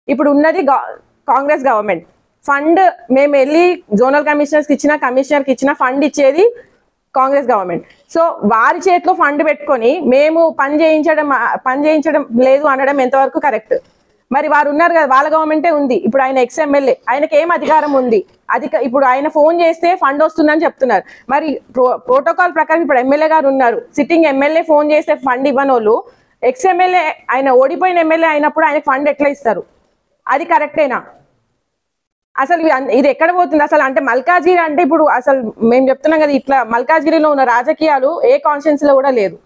ఇప్పుడు ఉన్నది Congress government. Fund మేము వెళ్ళి జోనల్ కమిషనర్స్కి ఇచ్చిన, కమిషనర్కి ఇచ్చిన ఫండ్ ఇచ్చేది కాంగ్రెస్ గవర్నమెంట్. సో వారి చేతిలో ఫండ్ పెట్టుకొని మేము పని చేయించడం లేదు అనడం ఎంతవరకు కరెక్ట్? మరి వారు ఉన్నారు కదా, వాళ్ళ గవర్నమెంటే ఉంది. ఇప్పుడు ఆయన ఎక్స్ఎమ్మెల్యే, ఆయనకి ఏం అధికారం ఉంది? ఇప్పుడు ఆయన ఫోన్ చేస్తే ఫండ్ వస్తుందని చెప్తున్నారు. మరి ప్రోటోకాల్ ప్రకారం ఇప్పుడు ఎమ్మెల్యే గారు ఉన్నారు, సిట్టింగ్ ఎమ్మెల్యే ఫోన్ చేస్తే ఫండ్ ఇవ్వని వాళ్ళు ఎక్స్ఎమ్మెల్యే, ఆయన ఓడిపోయిన ఎమ్మెల్యే అయినప్పుడు ఆయన ఫండ్ ఎట్లా ఇస్తారు? అది కరెక్టేనా? అసలు ఇది ఎక్కడ పోతుంది అసలు? అంటే మల్కాజ్గిరి అంటే ఇప్పుడు అసలు మేము చెప్తున్నాం కదా, ఇట్లా మల్కాజ్గిరిలో ఉన్న రాజకీయాలు ఏ కాన్స్టిట్యున్సీ లో కూడా లేదు.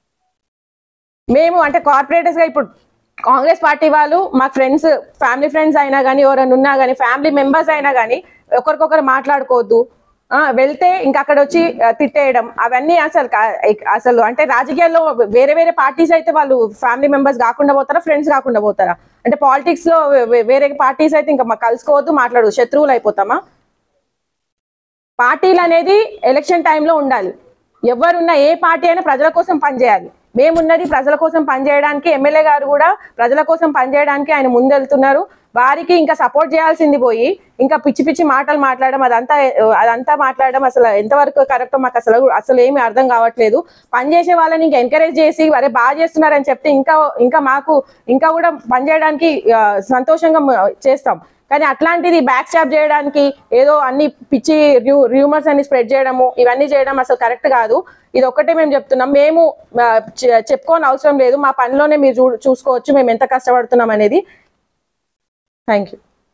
మేము అంటే కార్పొరేటర్స్ గా ఇప్పుడు కాంగ్రెస్ పార్టీ వాళ్ళు మా ఫ్రెండ్స్, ఫ్యామిలీ ఫ్రెండ్స్ అయినా కానీ, ఎవరైనా ఉన్నా కానీ, ఫ్యామిలీ మెంబర్స్ అయినా కానీ ఒకరికొకరు మాట్లాడుకోవద్దు, వెళ్తే ఇంకా అక్కడ వచ్చి తిట్టేయడం, అవన్నీ అసలు అంటే రాజకీయాల్లో వేరే వేరే పార్టీస్ అయితే వాళ్ళు ఫ్యామిలీ మెంబర్స్ కాకుండా పోతారా, ఫ్రెండ్స్ కాకుండా పోతారా? అంటే పాలిటిక్స్ లో వేరే పార్టీస్ అయితే ఇంకా కలుసుకోవద్దు, మాట్లాడదు, శత్రువులు అయిపోతామా? పార్టీలు అనేది ఎలక్షన్ టైంలో ఉండాలి. ఎవరున్నా ఏ పార్టీ అయినా ప్రజల కోసం పనిచేయాలి. మేమున్నది ప్రజల కోసం పనిచేయడానికి. ఎమ్మెల్యే గారు కూడా ప్రజల కోసం పనిచేయడానికి ఆయన ముందెళ్తున్నారు. వారికి ఇంకా సపోర్ట్ చేయాల్సింది పోయి ఇంకా పిచ్చి పిచ్చి మాటలు మాట్లాడడం, అదంతా మాట్లాడడం అసలు ఎంతవరకు కరెక్టో మాకు అసలు ఏమీ అర్థం కావట్లేదు. పనిచేసే వాళ్ళని ఇంకా ఎంకరేజ్ చేసి వరే బాగా చేస్తున్నారని చెప్తే ఇంకా మాకు ఇంకా కూడా పనిచేయడానికి సంతోషంగా చేస్తాం. కానీ అట్లాంటిది బ్యాక్ స్టాప్ చేయడానికి ఏదో అన్ని పిచ్చి రూమర్స్ అన్ని స్ప్రెడ్ చేయడము, ఇవన్నీ చేయడం అసలు కరెక్ట్ కాదు. ఇది ఒక్కటే మేము చెప్తున్నాం. మేము చెప్పుకోని అవసరం లేదు, మా పనిలోనే మీరు చూసుకోవచ్చు మేము ఎంత కష్టపడుతున్నాం అనేది. Thank you.